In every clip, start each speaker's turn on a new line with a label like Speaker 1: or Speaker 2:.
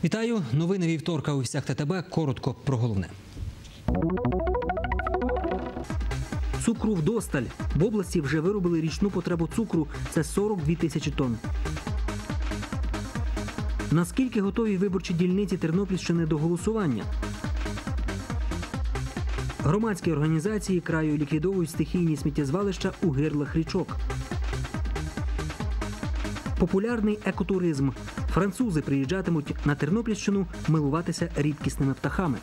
Speaker 1: Вітаю! Новини вівторка у «Вістях ТТБ». Коротко про головне.
Speaker 2: Цукру вдосталь. В області вже виробили річну потребу цукру – це 42 тисячі тонн. Наскільки готові виборчі дільниці Тернопільщини до голосування? Громадські організації краю ліквідовують стихійні сміттєзвалища у гирлах річок. Популярний екотуризм. Французи приїжджатимуть на Тернопільщину милуватися рідкісними птахами.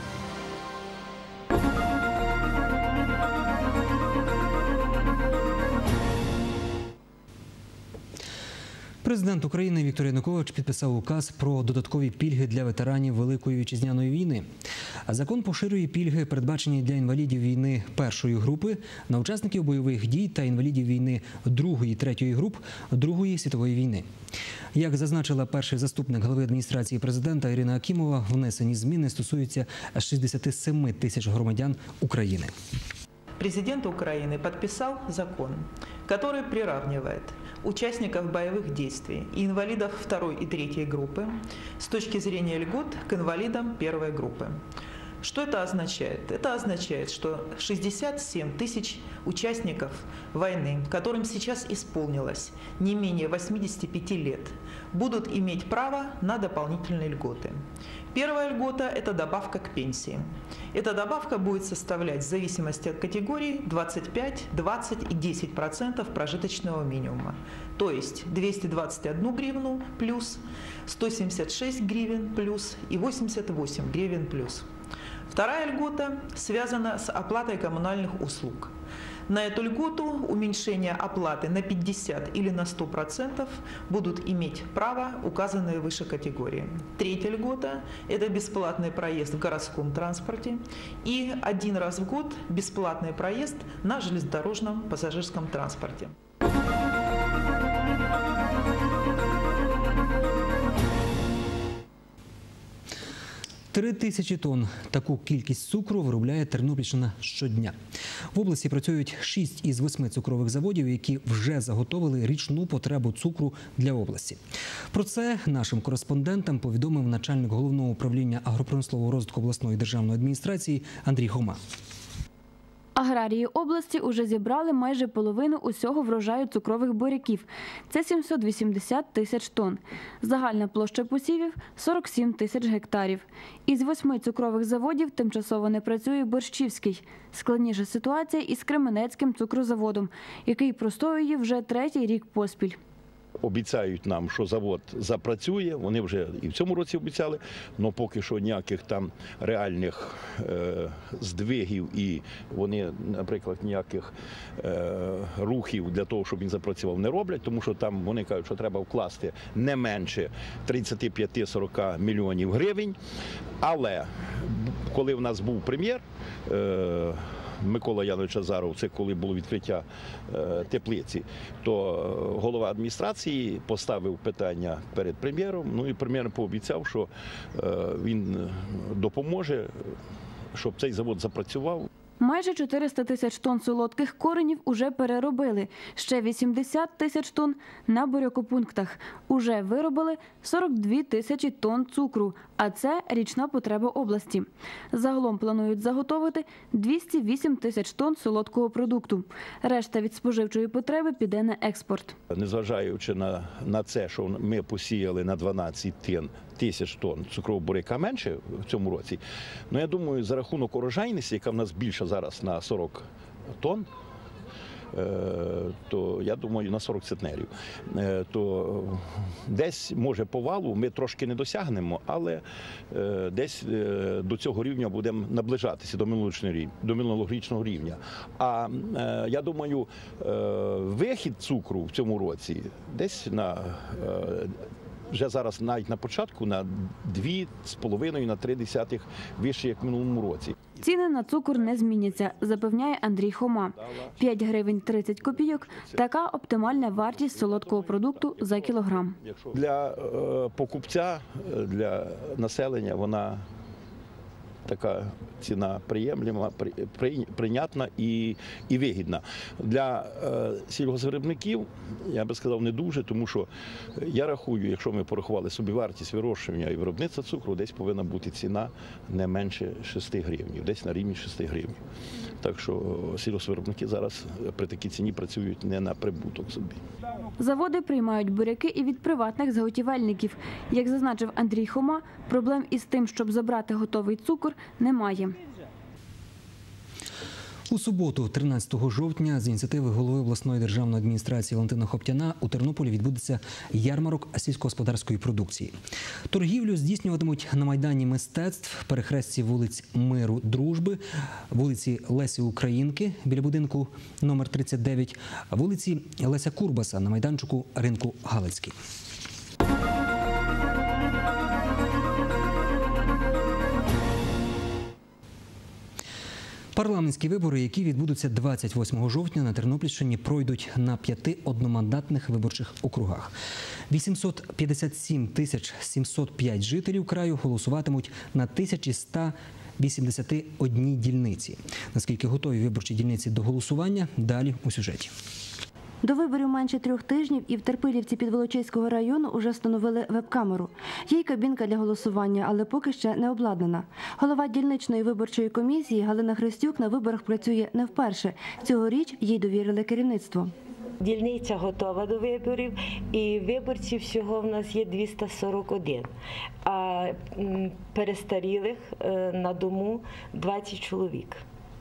Speaker 1: Президент України Віктор Янукович підписав указ про додаткові пільги для ветеранів Великої Вітчизняної війни. Закон поширює пільги, передбачені для інвалідів війни першої групи, на учасників бойових дій та інвалідів війни другої, третьої груп Другої світової війни. Як зазначила перший заступник глави адміністрації президента Ірина Акімова, внесені зміни стосуються 67 тисяч громадян України.
Speaker 3: Президент Украины подписал закон, который приравнивает участников боевых действий и инвалидов второй и третьей группы с точки зрения льгот к инвалидам первой группы. Что это означает? Это означает, что 67 тысяч участников войны, которым сейчас исполнилось не менее 85 лет, будут иметь право на дополнительные льготы. Первая льгота – это добавка к пенсии. Эта добавка будет составлять в зависимости от категории 25, 20 и 10% прожиточного минимума. То есть 221 гривну плюс, 176 гривен плюс и 88 гривен плюс. Вторая льгота связана с оплатой коммунальных услуг. На эту льготу уменьшение оплаты на 50 или на 100% будут иметь право указанные выше категории. Третья льгота – это бесплатный проезд в городском транспорте и один раз в год бесплатный проезд на железнодорожном пассажирском транспорте.
Speaker 1: 3 тисячі тонн. Таку кількість цукру виробляє Тернопільщина щодня. В області працюють 6 із 8 цукрових заводів, які вже заготовили річну потребу цукру для області. Про це нашим кореспондентам повідомив начальник Головного управління агропромислового розвитку обласної державної адміністрації Андрій Хома.
Speaker 4: Аграрії області уже зібрали майже половину усього врожаю цукрових буряків. Це 780 тисяч тонн. Загальна площа посівів – 47 тисяч гектарів. Із 8 цукрових заводів тимчасово не працює Борщівський. Складніша ситуація із Кременецьким цукрозаводом, який простоює вже 3-й рік поспіль.
Speaker 5: Обіцяють нам, що завод запрацює, вони вже і в цьому році обіцяли, але поки що ніяких там реальних здвигів і вони, наприклад, ніяких рухів для того, щоб він запрацював, не роблять, тому що там вони кажуть, що треба вкласти не менше 35-40 мільйонів гривень, але коли в нас був прем'єр, Микола Янович Азаров, це коли було відкриття теплиці, то голова адміністрації поставив питання перед прем'єром, ну і прем'єр пообіцяв, що він допоможе, щоб цей завод запрацював.
Speaker 4: Майже 400 тисяч тонн солодких коренів уже переробили. Ще 80 тисяч тонн на бурякопунктах. Уже виробили 42 тисячі тонн цукру, а це річна потреба області. Загалом планують заготовити 208 тисяч тонн солодкого продукту. Решта від споживчої потреби піде на експорт.
Speaker 5: Незважаючи на це, що ми посіяли на 12 тисяч тонн цукрового буряка менше в цьому році, ну я думаю, за рахунок урожайності, яка в нас більша зараз на 40 тонн, то я думаю, на 40 центнерів, то десь, може, по валу ми трошки не досягнемо, але десь до цього рівня будемо наближатися, до минулорічного рівня. А я думаю, вихід цукру в цьому році десь вже зараз навіть на початку на 2,5-3 вище, як в минулому році.
Speaker 4: Ціни на цукор не зміняться, запевняє Андрій Хома. 5 гривень 30 копійок – така оптимальна вартість солодкого продукту за кілограм.
Speaker 5: Для покупця, для населення вона така ціна приємлива, прийнятна і вигідна. Для сільгоспвиробників, я би сказав, не дуже, тому що я рахую, якщо ми порахували собівартість вирощування і виробництва цукру, десь повинна бути ціна не менше 6 гривень, десь на рівні 6 гривень. Так що сільгоспвиробники зараз при такій ціні працюють не на прибуток собі.
Speaker 4: Заводи приймають буряки і від приватних заготівельників. Як зазначив Андрій Хома, проблем із тим, щоб забрати готовий цукор, немає.
Speaker 1: У суботу, 13 жовтня, з ініціативи голови обласної державної адміністрації Валентина Хоптяна у Тернополі відбудеться ярмарок сільськогосподарської продукції. Торгівлю здійснюватимуть на Майдані мистецтв, перехресті вулиць Миру, Дружби, вулиці Лесі Українки біля будинку номер 39, вулиці Леся Курбаса на майданчику ринку Галицький. Парламентські вибори, які відбудуться 28 жовтня на Тернопільщині, пройдуть на 5 одномандатних виборчих округах. 857 705 жителів краю голосуватимуть на 1181 дільниці. Наскільки готові виборчі дільниці до голосування, далі у сюжеті.
Speaker 6: До виборів менше 3 тижнів і в Терпилівці Підволочиського району уже встановили веб-камеру. Є й кабінка для голосування, але поки ще не обладнана. Голова дільничної виборчої комісії Галина Христюк на виборах працює не вперше. Цьогоріч їй довірили керівництво.
Speaker 7: Дільниця готова до виборів, і виборців всього в нас є 241, а перестарілих на дому 20 чоловік.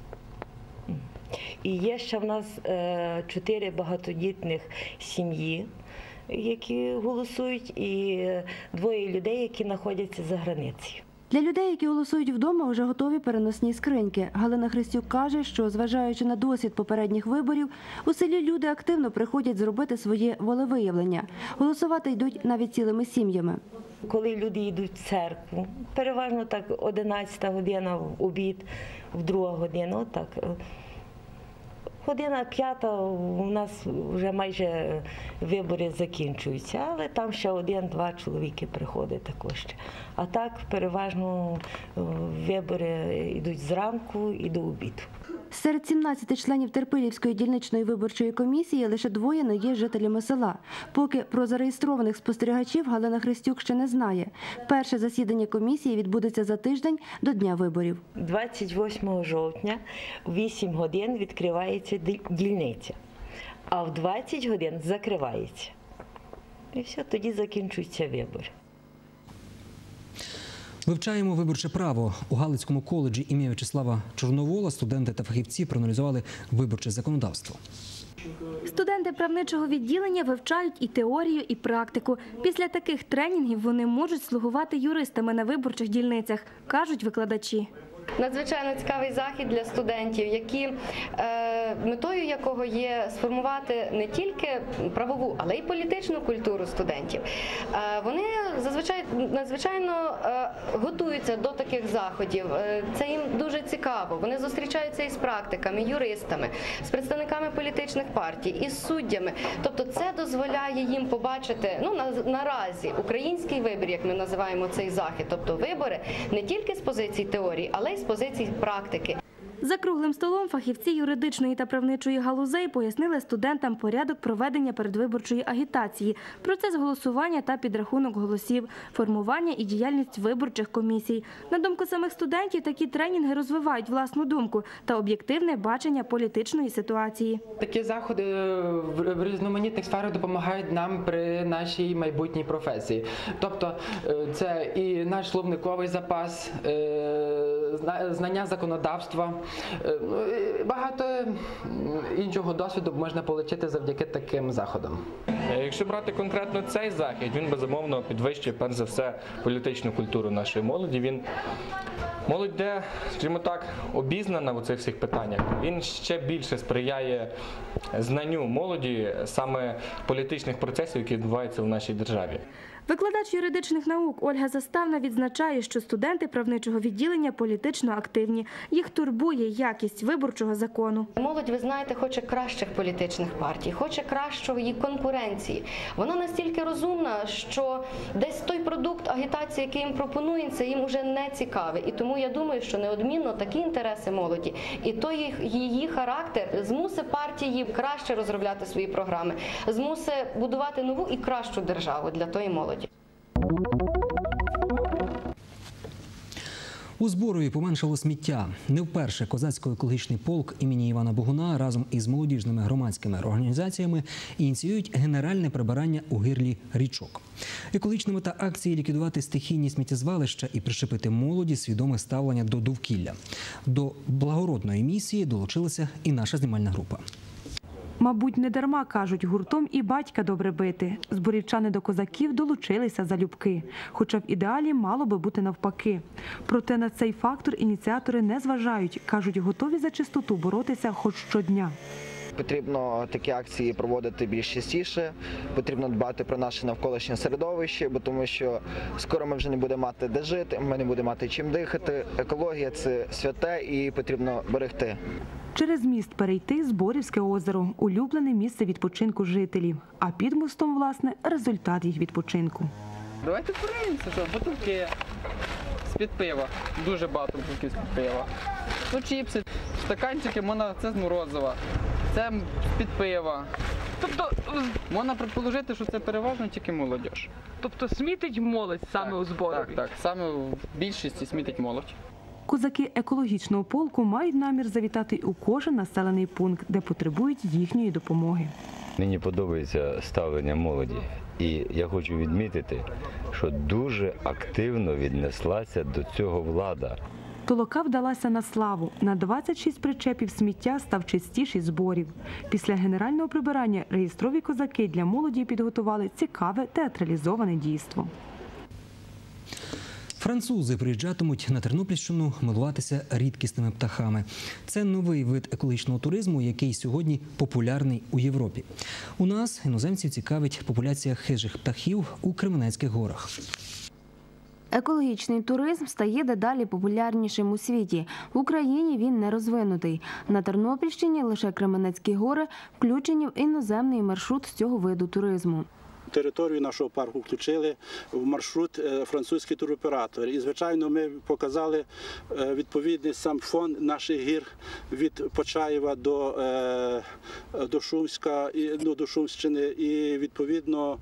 Speaker 7: І є ще в нас 4 багатодітних сім'ї, які голосують, і 2 людей, які знаходяться за границею.
Speaker 6: Для людей, які голосують вдома, вже готові переносні скриньки. Галина Христюк каже, що, зважаючи на досвід попередніх виборів, у селі люди активно приходять зробити своє волевиявлення. Голосувати йдуть навіть цілими сім'ями.
Speaker 7: Коли люди йдуть в церкву, переважно так 11 година в обід, в 2 година, отак. Година 5 у нас вже майже вибори закінчуються, але там ще 1-2 чоловіки приходять також. А так переважно вибори йдуть зранку і до обіду.
Speaker 6: Серед 17 членів Терпилівської дільничної виборчої комісії лише 2 не є жителями села. Поки про зареєстрованих спостерігачів Галина Христюк ще не знає. Перше засідання комісії відбудеться за тиждень до дня виборів.
Speaker 7: 28 жовтня в 8 годин відкривається дільниця, а в 20 годин закривається. І все, тоді закінчуються вибори.
Speaker 1: Вивчаємо виборче право. У Галицькому коледжі ім'я В'ячеслава Чорновола студенти та фахівці проаналізували виборче законодавство.
Speaker 8: Студенти правничого відділення вивчають і теорію, і практику. Після таких тренінгів вони можуть слугувати юристами на виборчих дільницях, кажуть викладачі.
Speaker 9: Надзвичайно цікавий захід для студентів, метою якого є сформувати не тільки правову, але й політичну культуру студентів. Вони надзвичайно готуються до таких заходів. Це їм дуже цікаво. Вони зустрічаються із практиками, юристами, з представниками політичних партій, із суддями. Тобто це дозволяє їм побачити, наразі, український вибір, як ми називаємо цей захід, тобто вибори не тільки з позицій теорії, але й з позицій практики.
Speaker 8: За круглим столом фахівці юридичної та правничої галузей пояснили студентам порядок проведення передвиборчої агітації, процес голосування та підрахунок голосів, формування і діяльність виборчих комісій. На думку самих студентів, такі тренінги розвивають власну думку та об'єктивне бачення політичної ситуації.
Speaker 10: Такі заходи в різноманітних сферах допомагають нам при нашій майбутній професії. Тобто це і наш словниковий запас, знання законодавства, багато іншого досвіду можна отримати завдяки таким заходам.
Speaker 11: Якщо брати конкретно цей захід, він безумовно підвищує, перш за все, політичну культуру нашої молоді. Молодь, де, скажімо так, обізнана у цих всіх питаннях, він ще більше сприяє знанню молоді саме політичних процесів, які відбуваються у нашій державі.
Speaker 8: Викладач юридичних наук Ольга Заставна відзначає, що студенти правничого відділення політично активні. Їх турбує якість виборчого закону.
Speaker 9: Молодь, ви знаєте, хоче кращих політичних партій, хоче кращої конкуренції. Вона настільки розумна, що десь той продукт агітації, який їм пропонується, їм уже не цікавий. І тому я думаю, що неодмінно такі інтереси молоді і той її характер змусить партії краще розробляти свої програми, змусить будувати нову і кращу державу для тої молоді.
Speaker 1: У Зборові поменшало сміття. Не вперше козацько-екологічний полк імені Івана Богуна разом із молодіжними громадськими організаціями ініціюють генеральне прибирання у гирлі річок. Екологічна мета акції – ліквідувати стихійні сміттєзвалища і прищепити молоді свідоме ставлення до довкілля. До благородної місії долучилася і наша знімальна група.
Speaker 12: Мабуть, не дарма, кажуть, гуртом і батька добре бити. Зборівчани до козаків долучилися залюбки. Хоча в ідеалі мало би бути навпаки. Проте на цей фактор ініціатори не зважають. Кажуть, готові за чистоту боротися хоч щодня.
Speaker 13: Потрібно такі акції проводити більш частіше, потрібно дбати про наше навколишнє середовище, бо тому що скоро ми вже не будемо мати де жити, ми не будемо мати чим дихати. Екологія – це святе і потрібно берегти.
Speaker 12: Через міст перейти – Зборівське озеро – улюблене місце відпочинку жителів. А під мостом, власне, результат їх відпочинку.
Speaker 10: Давайте порадимося, що бутилки з-під пива. Дуже багато бутилків з-під пива. Ну, чіпси, стаканчики, це з морозива, це з-під пива. Тобто, можна предположити, що це переважно тільки молодь.
Speaker 14: Тобто смітить молодь саме у Зборові?
Speaker 10: Так, саме в більшості смітить молодь.
Speaker 12: Козаки екологічного полку мають намір завітати у кожен населений пункт, де потребують їхньої допомоги.
Speaker 15: Мені подобається ставлення молоді. І я хочу відмітити, що дуже активно віднеслася до цього влада.
Speaker 12: Толока вдалася на славу. На 26 причепів сміття став чистіший Зборів. Після генерального прибирання реєстрові козаки для молоді підготували цікаве театралізоване дійство.
Speaker 1: Французи приїжджатимуть на Тернопільщину милуватися рідкісними птахами. Це новий вид екологічного туризму, який сьогодні популярний у Європі. У нас іноземців цікавить популяція хижих птахів у Кременецьких горах.
Speaker 6: Екологічний туризм стає дедалі популярнішим у світі. В Україні він не розвинутий. На Тернопільщині лише Кременецькі гори включені в іноземний маршрут з цього виду туризму.
Speaker 16: Територію нашого парку включили в маршрут французький туроператор. І, звичайно, ми показали відповідний сам фон наших гір від Почаєва до Шумська, до Шумщини. І, відповідно,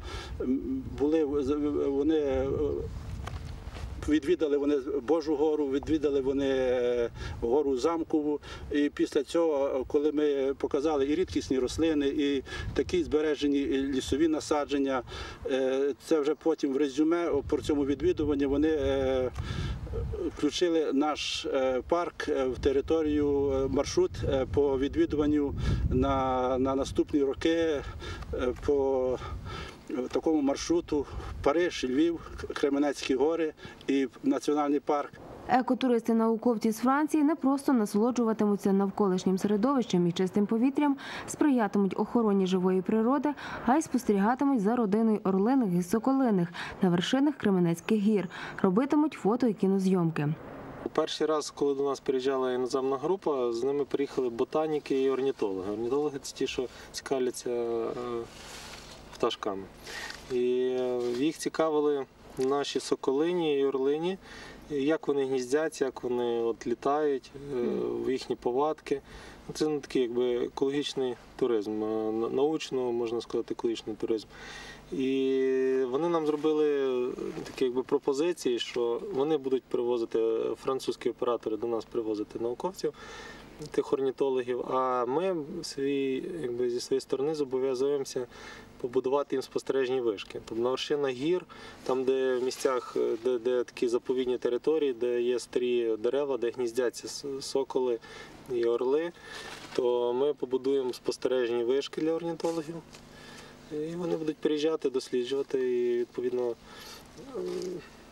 Speaker 16: відвідали вони Божу гору, відвідали вони гору Замкову. І після цього, коли ми показали і рідкісні рослини, і такі збережені лісові насадження, це вже потім в резюме по цьому відвідуванні вони включили наш парк в територію, маршрут по відвідуванню на наступні роки по такому маршруту Париж, Львів, Кременецькі гори і національний парк.
Speaker 6: Екотуристи-науковці з Франції не просто насолоджуватимуться навколишнім середовищем і чистим повітрям, сприятимуть охороні живої природи, а й спостерігатимуть за родиною орлиних і соколиних на вершинах Кременецьких гір, робитимуть фото і кінозйомки.
Speaker 17: Перший раз, коли до нас приїжджала іноземна група, з ними приїхали ботаніки і орнітологи. Орнітологи – це ті, що цікавляться пташками. І їх цікавили наші соколині і орлині, як вони гніздяться, як вони літають, їхні повадки. Це такий екологічний туризм, научно, можна сказати, екологічний туризм. І вони нам зробили такі пропозиції, що вони будуть привозити, французькі оператори до нас привозити науковців, тих орнітологів, а ми зі своєї сторони зобов'язуємося побудувати їм спостережні вишки. Тобто на вершинах гір, там де в місцях, де такі заповідні території, де є старі дерева, де гніздяться соколи і орли, то ми побудуємо спостережні вишки для орнітологів. І вони будуть приїжджати, досліджувати і, відповідно,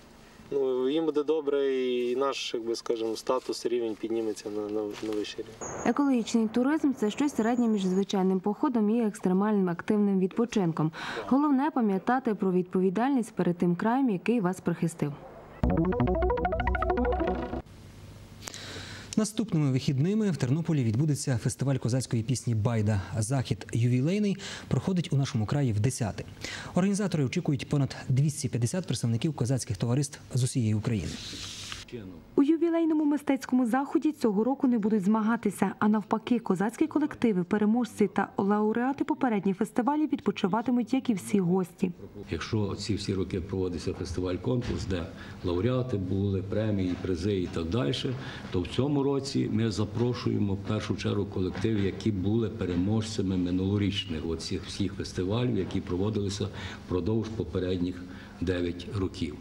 Speaker 17: їм буде добре, і наш, скажімо, статус, рівень підніметься на вищий рівень.
Speaker 6: Екологічний туризм – це щось середнє між звичайним походом і екстремальним активним відпочинком. Головне – пам'ятати про відповідальність перед тим краєм, який вас прихистив.
Speaker 1: Наступними вихідними в Тернополі відбудеться фестиваль козацької пісні «Байда». Захід ювілейний проходить у нашому краї вдесяте. Організатори очікують понад 250 представників козацьких товариств з усієї України.
Speaker 12: У ювілейному мистецькому заході цього року не будуть змагатися, а навпаки, козацькі колективи, переможці та лауреати попередніх фестивалів відпочиватимуть, як і всі гості.
Speaker 18: Якщо ці всі роки проводився фестиваль-конкурс, де лауреати були, премії, призи і так далі, то в цьому році ми запрошуємо в першу чергу колективи, які були переможцями минулорічних оцих всіх фестивалів, які проводилися впродовж попередніх 9 років.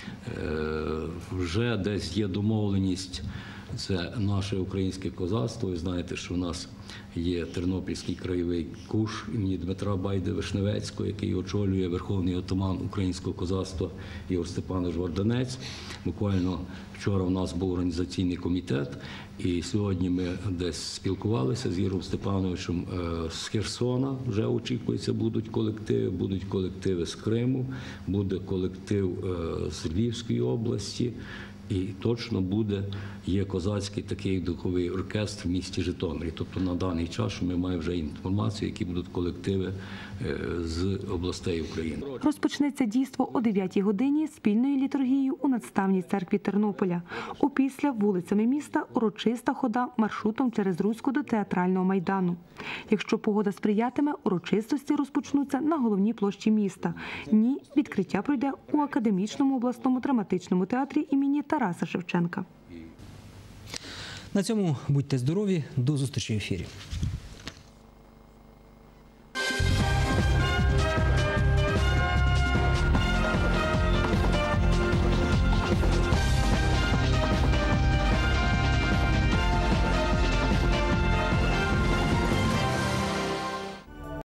Speaker 18: Вже десь є домовленість, це наше українське козацтво. Ви знаєте, що в нас є Тернопільський краєвий куш імені Дмитра Байди-Вишневецького, який очолює верховний отаман українського козацтва Ігор Степанович Варданець. Буквально вчора в нас був організаційний комітет, і сьогодні ми десь спілкувалися з Ігорем Степановичем. З Херсона вже очікується, будуть колективи з Криму, буде колектив з Львівської області. І точно є козацький такий духовий оркестр в місті Житомирі. Тобто на даний час, що ми маємо вже інформацію, які будуть колективи з областей України.
Speaker 12: Розпочнеться дійство о 9-й годині спільною літургією у Надставній церкві Тернополя. Опісля вулицями міста урочиста хода маршрутом через Руську до Театрального майдану. Якщо погода сприятиме, урочистості розпочнуться на головній площі міста. Дні відкриття пройде у Академічному обласному драматичному театрі імені Тараса Шевченка.
Speaker 1: На цьому будьте здорові, до зустрічі в ефірі.